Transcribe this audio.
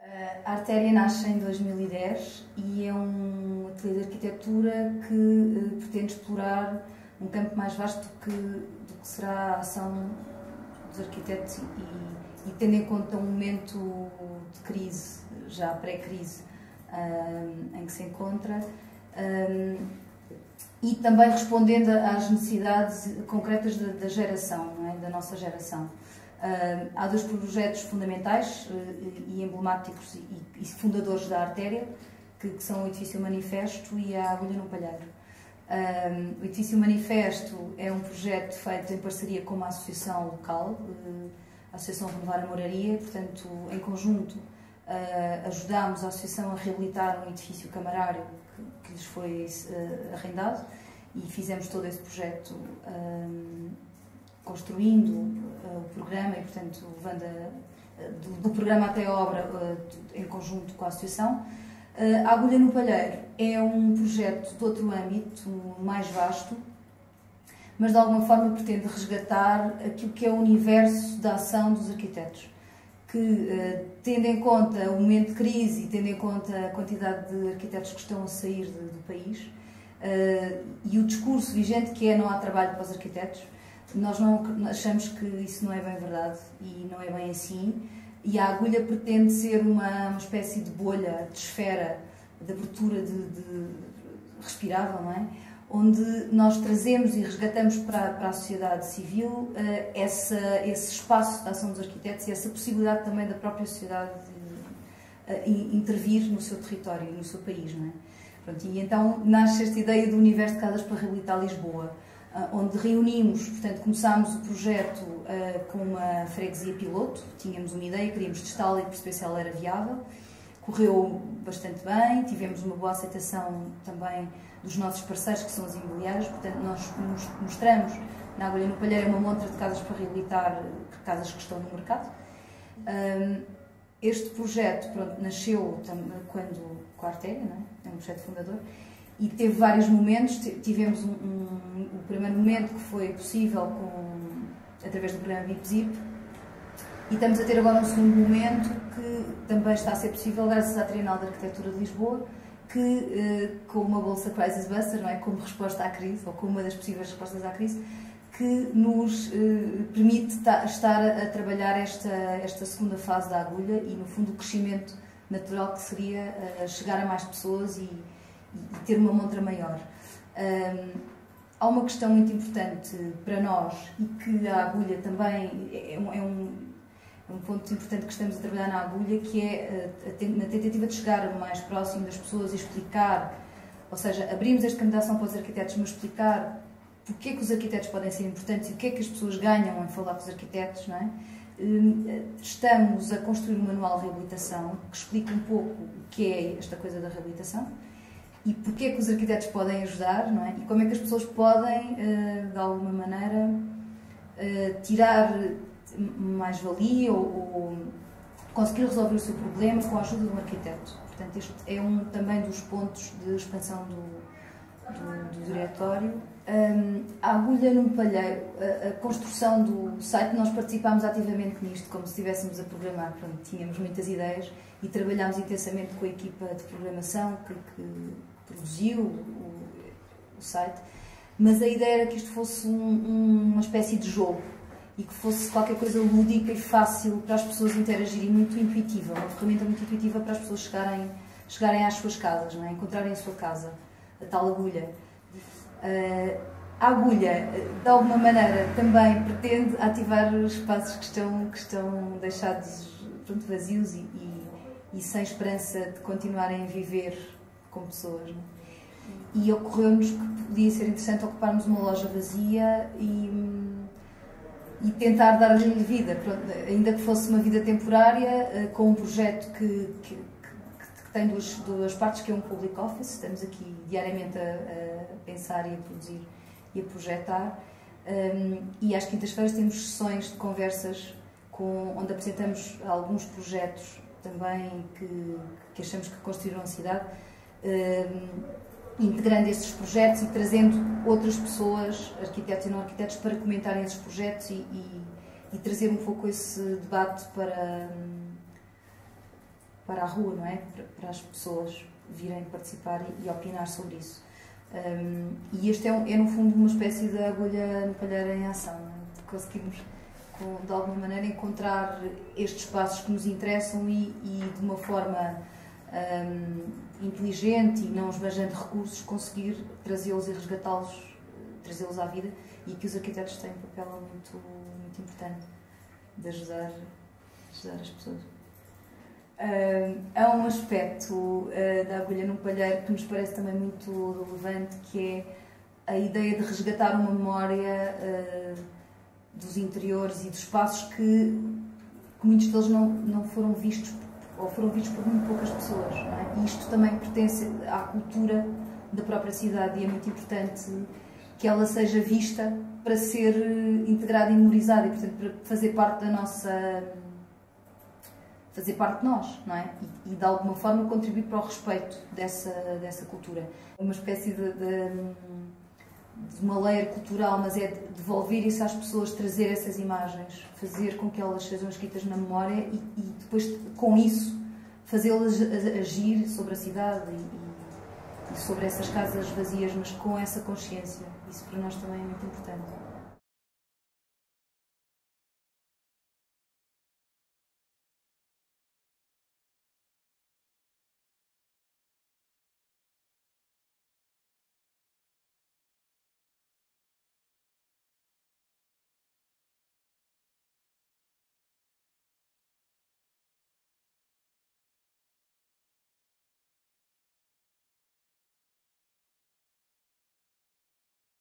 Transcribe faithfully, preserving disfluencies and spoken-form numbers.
A Artéria nasce em dois mil e dez e é um ateliê de arquitetura que uh, pretende explorar um campo mais vasto do que, do que será a ação dos arquitetos e, e tendo em conta um momento de crise, já pré-crise, uh, em que se encontra, um, e também respondendo às necessidades concretas da, da geração, não é? Da nossa geração. Uh, há dois projetos fundamentais uh, e emblemáticos e, e fundadores da Artéria, que, que são o Edifício Manifesto e a Agulha no Palheiro. Uh, o Edifício Manifesto é um projeto feito em parceria com uma associação local, uh, a Associação Renovar a Moraria, portanto, em conjunto, uh, ajudámos a associação a reabilitar um edifício camarário que, que lhes foi uh, arrendado e fizemos todo esse projeto uh, construindo uh, o programa e, portanto, levando a, uh, do, do programa até a obra uh, em conjunto com a associação. Uh, a Agulha no Palheiro é um projeto de outro âmbito, mais vasto, mas de alguma forma pretende resgatar aquilo que é o universo da ação dos arquitetos, que, uh, tendo em conta o momento de crise e tendo em conta a quantidade de arquitetos que estão a sair de, do país uh, e o discurso vigente que é não há trabalho para os arquitetos, nós não achamos que isso não é bem verdade e não é bem assim, e a Agulha pretende ser uma, uma espécie de bolha, de esfera, de abertura de, de respirável, não é? Onde nós trazemos e resgatamos para, para a sociedade civil uh, essa, esse espaço da ação dos arquitetos e essa possibilidade também da própria sociedade de uh, intervir no seu território, no seu país, não é? Pronto, e então nasce esta ideia do universo de casas para reabilitar Lisboa, onde reunimos, portanto, começámos o projeto uh, com uma freguesia piloto, tínhamos uma ideia, queríamos testá-la e perceber se ela era viável, correu bastante bem, tivemos uma boa aceitação também dos nossos parceiros, que são as imobiliárias, portanto, nós mostramos na Agulha no Palheiro uma montra de casas para reabilitar, casas que estão no mercado. Um, este projeto, pronto, nasceu quando, com a Artéria, não é? É um projeto fundador, e teve vários momentos. Tivemos um, um, o primeiro momento que foi possível com, através do programa B I P Z I P, e estamos a ter agora um segundo momento que também está a ser possível graças à Trienal de Arquitetura de Lisboa, que eh, com uma bolsa Crisis Buster, não é, como resposta à crise, ou como uma das possíveis respostas à crise, que nos eh, permite ta, estar a, a trabalhar esta, esta segunda fase da Agulha e, no fundo, o crescimento natural que seria uh, chegar a mais pessoas e e ter uma montra maior. Um, há uma questão muito importante para nós e que a Agulha também é um, é um, é um ponto importante que estamos a trabalhar na Agulha, que é a, a, na tentativa de chegar mais próximo das pessoas e explicar, ou seja, abrimos esta candidação para os arquitetos, mas explicar porque é que os arquitetos podem ser importantes e o que é que as pessoas ganham em falar com os arquitetos, não é? Estamos a construir um manual de reabilitação que explica um pouco o que é esta coisa da reabilitação e porque é que os arquitetos podem ajudar, não é? E como é que as pessoas podem, de alguma maneira, tirar mais-valia ou, ou conseguir resolver o seu problema com a ajuda de um arquiteto. Portanto, este é um também dos pontos de expansão do, do, do diretório. Um, a Agulha no Palheiro, a, a construção do site, nós participámos ativamente nisto, como se estivéssemos a programar. Pronto, tínhamos muitas ideias e trabalhámos intensamente com a equipa de programação que, que produziu o, o site, mas a ideia era que isto fosse um, um, uma espécie de jogo e que fosse qualquer coisa lúdica e fácil para as pessoas interagirem, muito intuitiva, uma ferramenta muito intuitiva para as pessoas chegarem, chegarem às suas casas, não é? Encontrarem a sua casa, a tal agulha. Uh, a agulha, de alguma maneira, também pretende ativar os espaços que estão, que estão deixados, pronto, vazios e, e, e sem esperança de continuarem a viver com pessoas, não é? E ocorreu-nos que podia ser interessante ocuparmos uma loja vazia e, e tentar dar-lhe vida, pronto, ainda que fosse uma vida temporária, com um projeto que, que, que tem duas, duas partes, que é um public office. Estamos aqui diariamente a, a pensar e a produzir e a projetar, um, e às quintas-feiras temos sessões de conversas com, onde apresentamos alguns projetos também que, que achamos que construíram a cidade, um, integrando esses projetos e trazendo outras pessoas, arquitetos e não arquitetos, para comentarem esses projetos e, e, e trazer um pouco esse debate para, para a rua, não é? Para, para as pessoas virem participar e opinar sobre isso. Um, e este é, um, é, no fundo, uma espécie de agulha no palheiro em ação, não é? Conseguimos, com, de alguma maneira, encontrar estes espaços que nos interessam e, e de uma forma um, inteligente e não esbanjando recursos, conseguir trazê-los e resgatá-los, trazê-los à vida, e que os arquitetos têm um papel muito, muito importante de ajudar, ajudar as pessoas. Uh, há um aspecto uh, da agulha no palheiro que nos parece também muito relevante, que é a ideia de resgatar uma memória uh, dos interiores e dos espaços que, que muitos deles não, não foram vistos, ou foram vistos por muito poucas pessoas, não é? E isto também pertence à cultura da própria cidade, e é muito importante que ela seja vista para ser integrada e memorizada, e, portanto, para fazer parte da nossa... fazer parte de nós, não é? E, e de alguma forma contribuir para o respeito dessa, dessa cultura. Uma espécie de, de, de uma layer cultural, mas é devolver isso às pessoas, trazer essas imagens, fazer com que elas sejam escritas na memória e, e depois, com isso, fazê-las agir sobre a cidade e, e sobre essas casas vazias, mas com essa consciência. Isso para nós também é muito importante.